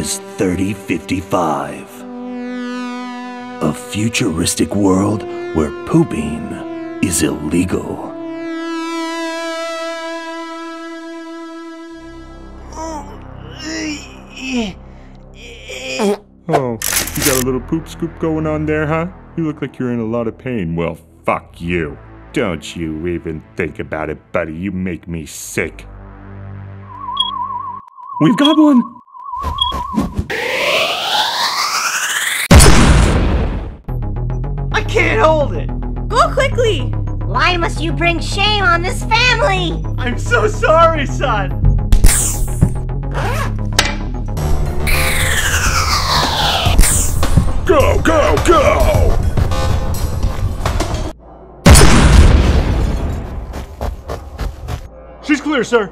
is 3055. A futuristic world where pooping is illegal. Oh, you got a little poop scoop going on there, huh? You look like you're in a lot of pain. Well, fuck you. Don't you even think about it, buddy. You make me sick. We've got one! I can't hold it! Go quickly! Why must you bring shame on this family? I'm so sorry, son! Go, go, go! She's clear, sir.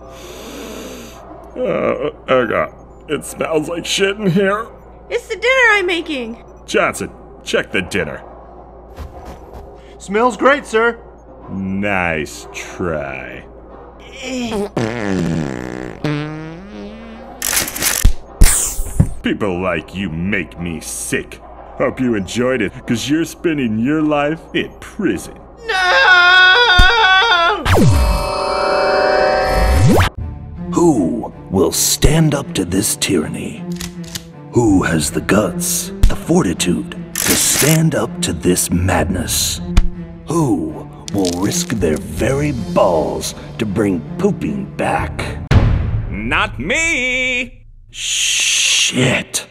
Oh god. It smells like shit in here. It's the dinner I'm making. Johnson, check the dinner. Smells great, sir. Nice try. People like you make me sick. Hope you enjoyed it, because you're spending your life in prison. No! Who will stand up to this tyranny? Who has the guts, the fortitude to stand up to this madness? Who will risk their very balls to bring pooping back? Not me! Shit.